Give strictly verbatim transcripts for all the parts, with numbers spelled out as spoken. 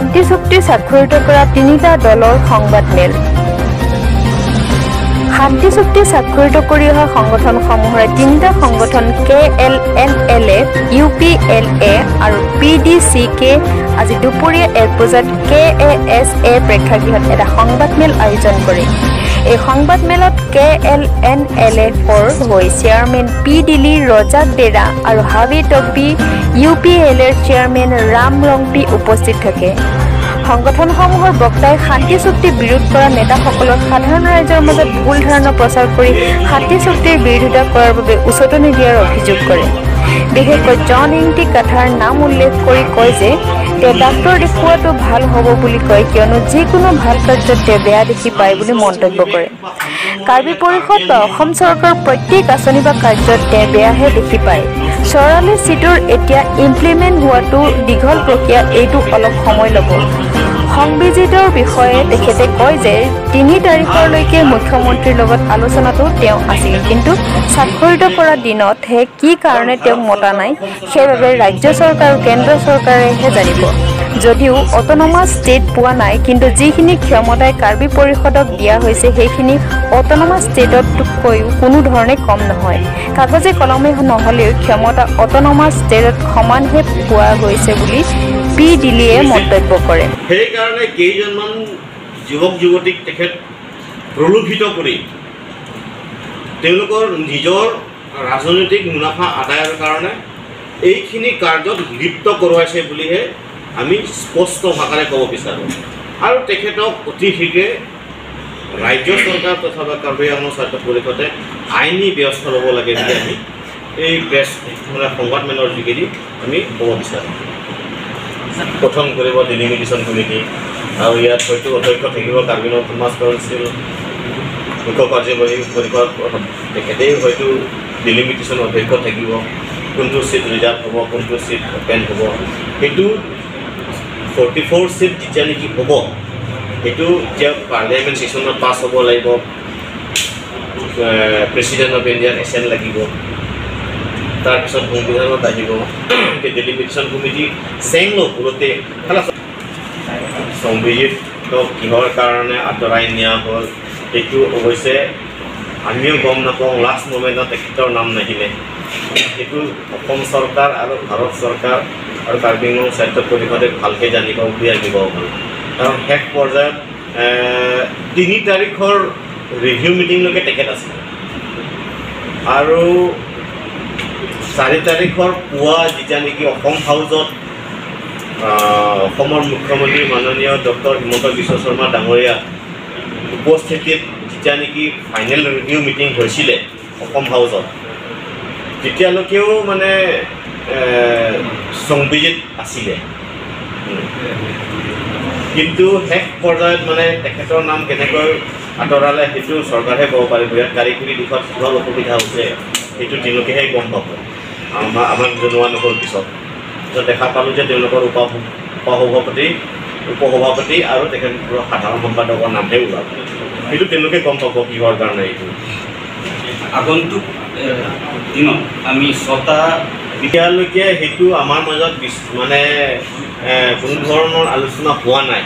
শান্তি চুক্তি স্বাক্ষৰিত কৰা তিনিটা দলৰ সংবাদমেল শান্তি চুক্তি স্বাক্ষৰিত কৰি অহা সংগঠনসমূহৰ তিনিটা সংগঠন K L N L A, U P L A আৰু পি ডি চি কে আজি দুপৰীয়া এক বজাত কে এ এছ এ প্ৰেক্ষাগৃহত এটা সংবাদমেল আয়োজন কৰে। এই সংবাদমেলত K L N L A ফৰ হৈ চেয়াৰমেন পি দিলি ৰজাক ডেৰা আৰু হাবি টপি ইউ পি এল এৰ চেয়াৰমেন ৰাম ৰংপি উপস্থিত থাকে। সংগঠনসমূহৰ বক্তাই শান্তি চুক্তি বিৰোধ কৰা নেতাসকলক সাধাৰণ ৰাইজৰ মাজত ভুল ধাৰণা প্ৰচাৰ কৰি শান্তি চুক্তিৰ বিৰোধিতা কৰাৰ বাবে উচতনি দিয়াৰ অভিযোগ কৰে। বিশেষকৈ জন ইংটি কাথাৰ নাম উল্লেখ কৰি কয় যে তেওঁ ডাক্তৰ দেখুওৱাটো ভাল হ'ব বুলি কয়, কিয়নো যিকোনো ভাল কাৰ্যত তেওঁ বেয়া দেখি পায় বুলি মন্তব্য কৰে। কাৰ্বি পৰিষদ বা অসম চৰকাৰৰ প্ৰত্যেক আঁচনি বা কাৰ্যত তেওঁ বেয়াহে দেখি পায়। চৰালি চিটৰ এতিয়া ইমপ্লিমেণ্ট হোৱাটো দীঘল প্ৰক্ৰিয়া, এইটো অলপ সময় ল'ব। সংবিজিতৰ বিষয়ে তেখেতে কয় যে তিনি তাৰিখলৈকে মুখ্যমন্ত্ৰীৰ লগত আলোচনাটো তেওঁ আছিল, কিন্তু স্বাক্ষৰিত কৰা দিনতহে কি কাৰণে তেওঁক মতা নাই সেইবাবে ৰাজ্য চৰকাৰ আৰু কেন্দ্ৰ চৰকাৰেহে জানিব। যদিও অট'নমাছ ষ্টেট পোৱা নাই, কিন্তু যিখিনি ক্ষমতাই কাৰ্বি পৰিষদক দিয়া হৈছে সেইখিনি অট'নমাছ ষ্টেটতকৈও কোনো ধৰণে কম নহয়। কাগজে কলমে নহ'লেও ক্ষমতা অট'নমাছ ষ্টেটত সমানহে পোৱা গৈছে বুলি পি দিলিয়ে মন্তব্য কৰে। সেইকাৰণে কেইজনমান যুৱক যুৱতীক তেখেত প্ৰলোভিত কৰি তেওঁলোকৰ নিজৰ ৰাজনৈতিক মুনাফা আদায়ৰ কাৰণে এইখিনি কাৰ্যত লিপ্ত কৰোৱাইছে বুলিহে আমি স্পষ্ট ভাষাৰে ক'ব বিচাৰোঁ। আৰু তেখেতক অতি শীঘ্ৰে ৰাজ্য চৰকাৰ তথা কাৰ্বি আংলং স্বায়ত্ত পৰিষদে আইনী ব্যৱস্থা ল'ব লাগে বুলি আমি এই প্ৰেছ মানে সংবাদমেলৰ যোগেদি আমি ক'ব বিচাৰোঁ। গঠন কৰিব ডিলিমিটেশ্যন কমিটি, আৰু ইয়াত হয়তো অধ্যক্ষ থাকিব কাৰ্বি আংলং সমাজ কাউন্সিল, মুখ্য কাৰ্যবাহী পৰিষদ তেখেতেই হয়তো ডিলিমিটেশ্যন অধ্যক্ষ থাকিব। কোনটো চিট ৰিজাৰ্ভ হ'ব, কোনটো চিট অপেন হ'ব, সেইটো ফৰ্টি ফ'ৰ চিট যেতিয়া নেকি হ'ব সেইটো এতিয়া পাৰ্লিয়ামেণ্ট ছেশ্যনত পাছ হ'ব লাগিব, প্ৰেচিডেণ্ট অফ ইণ্ডিয়াৰ এছেণ্ট লাগিব, তাৰপিছত সংবিধানত আহিব। ডেলিমিটেশ্যন কমিটি চেং লওঁতে সংবিধিতক কিহৰ কাৰণে আঁতৰাই নিয়া হ'ল সেইটো অৱশ্যে আমিও গম নাপাওঁ। লাষ্ট মমেণ্টত তেখেতৰ নাম নাহিলে। সেইটো অসম চৰকাৰ আৰু ভাৰত চৰকাৰ আৰু কাৰ্বি আংলং স্বায়ত্ত পৰিষদে ভালকৈ জানিব বুলি আনিব পাৰোঁ। কাৰণ শেষ পৰ্যায়ত তিনি তাৰিখৰ ৰিভিউ মিটিংলৈকে তেখেত আছে, আৰু চাৰি তাৰিখৰ পুৱা যেতিয়া নেকি অসম হাউচত অসমৰ মুখ্যমন্ত্ৰী মাননীয় ডক্টৰ হিমন্ত বিশ্ব শৰ্মা ডাঙৰীয়া উপস্থিতিত যেতিয়া নেকি ফাইনেল ৰিভিউ মিটিং হৈছিলে অসম হাউচত, তেতিয়ালৈকেও মানে সংবিজিত আছিলে। কিন্তু শেষ পৰ্যায়ত মানে তেখেতৰ নাম কেনেকৈ আঁতৰালে সেইটো চৰকাৰহে ক'ব পাৰিব। ইয়াত কাৰিকৰী দিশত কিহৰ অসুবিধা হৈছে সেইটো তেওঁলোকেহে গম পাব, আমাৰ আমাক জনোৱা নহ'ল। পিছত দেখা পালোঁ যে তেওঁলোকৰ উপ উপসভাপতি উপসভাপতি আৰু তেখেতৰ সাধাৰণ সম্পাদকৰ নামহে ওলাব। সেইটো তেওঁলোকে গম পাব কিহৰ কাৰণে এইটো। আগন্তুক দিনত আমি ছটা এতিয়ালৈকে সেইটো আমাৰ মাজত মানে কোনো ধৰণৰ আলোচনা হোৱা নাই।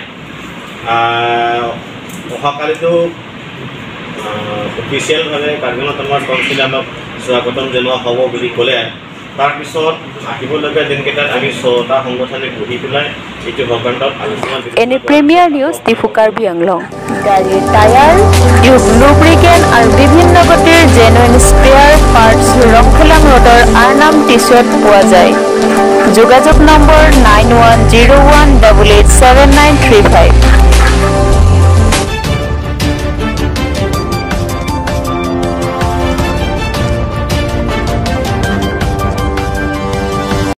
অহাকালিতো অফিচিয়েলভাৱে কাৰ্বি আংলং অট'নমাছ কাউন্সিলে আমাক স্বাগতম জনোৱা হ'ব বুলি ক'লে, তাৰপিছত আহিবলগীয়া দিনকেইটাত আমি ছটা সংগঠনে বহি পেলাই এইটো সংক্ৰান্তত আলোচনা। এনে প্ৰিমিয়াৰ নিউজ টিফু কাৰ্বি আংলং। গাড়ীৰ টায়াৰ, টিউব, লুব্ৰিকেণ্ট আৰু বিভিন্ন গতিৰ জেনুইন স্পেয়াৰ পাৰ্টছ ৰংখলাং ৰোডৰ আৰনাম টিচুত পোৱা যায়। যোগাযোগ নম্বৰ nine one zero' one double eight seven nine three five.